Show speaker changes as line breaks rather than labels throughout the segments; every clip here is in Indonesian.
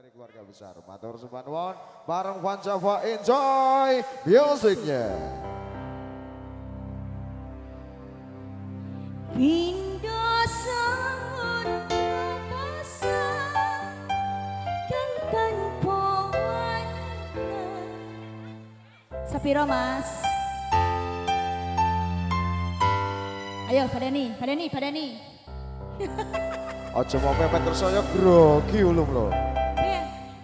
dari keluarga besar. Matur suwun nuwun bareng Van Java, enjoy musiknya.
Pindo sangon pasang kan tanpa warna. Sapiro Mas? Ayo Padani.
Ojo mau mepet terus saya grogi ulum lo.
Iya.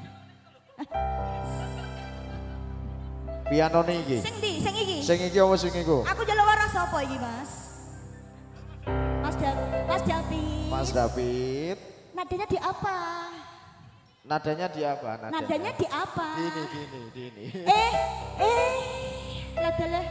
Piano iki.
Sing ndi? Sing iki.
Sing iki apa sing iku?
Aku njaluk warna sapa iki, Mas? Mas David.
Mas David.
Nadanya di apa?
Nadanya di apa?
Nadanya di apa?
Dini.
Ladalah.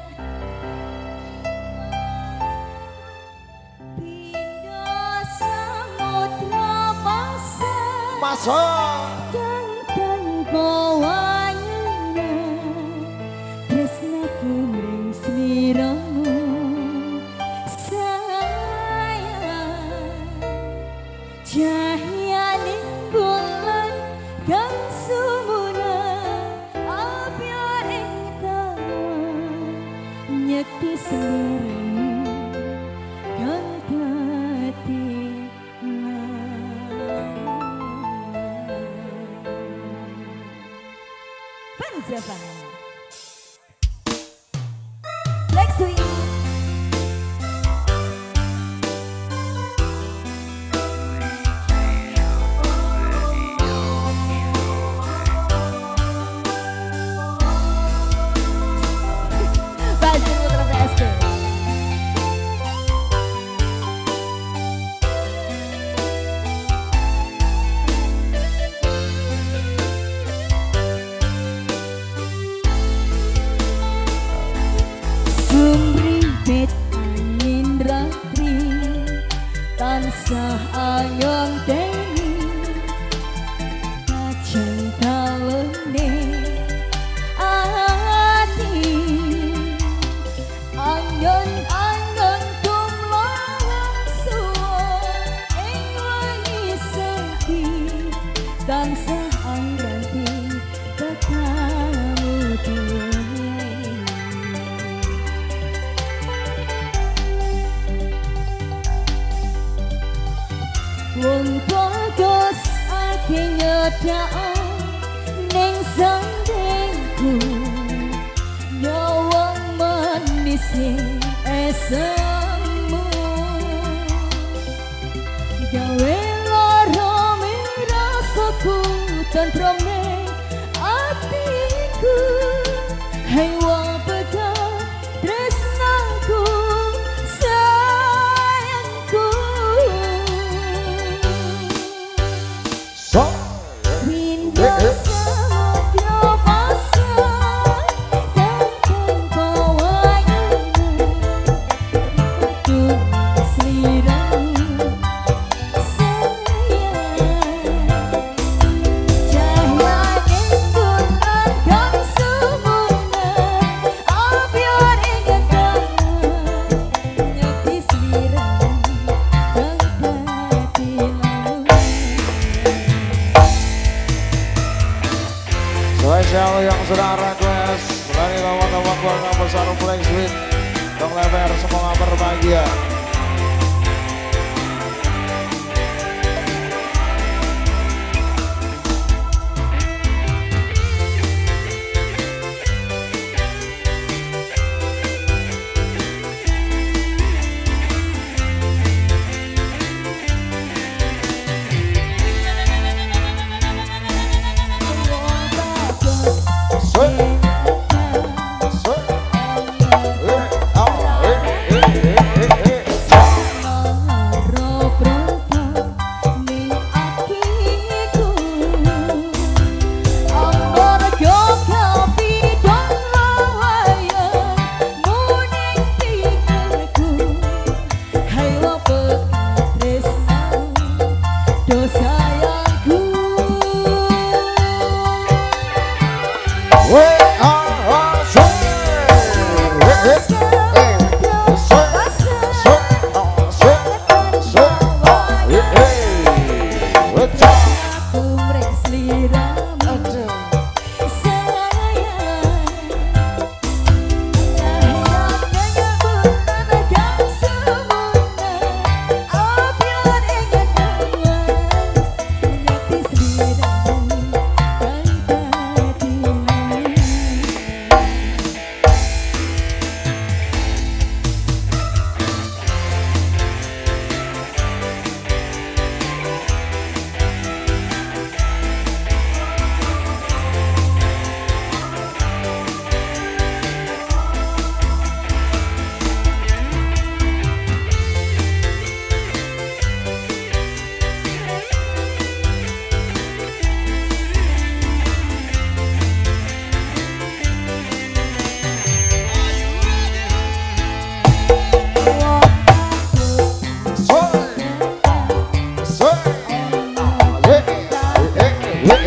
Pindo samudra pasang.
Masa.
Dan tanpa wayana tresnaku mring sliramu sayang cahyane bulan kang sumuna abya ing taun nyekti sliramu kang dadi Van Java. Next to you. Bajul Putra PSK. Sumripit angin ratri tansah ayong teni kacang talene ati angon tumlawang suwon ing wengi sepi tansah angranti kekamu dewe. Wong bagus ake nyedhak ning sandengku nyawang manis esemu gawe lara mirasaku tentrem ning atiku hey wong pegang tresnaku sayangku.
So.
Pindo samudra pasang dan tanpa wayana untuk sliramu sayang cahyane bulan kang sumuna abyor ing taun nyekti sliramu kang dadi lalu.
Spesial yang sudah request dari teman-teman keluarga besar Flex Sweet. Dong lever semoga berbahagia.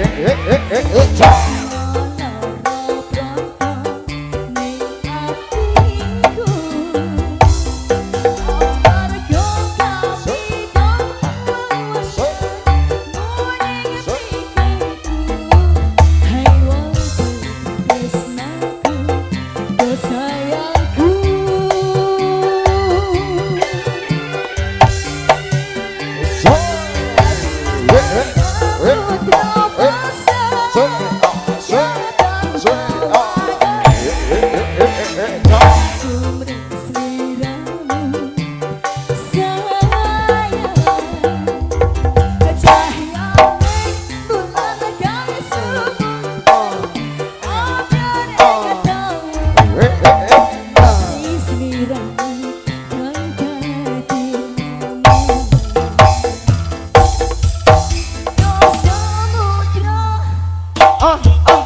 Ah, ah.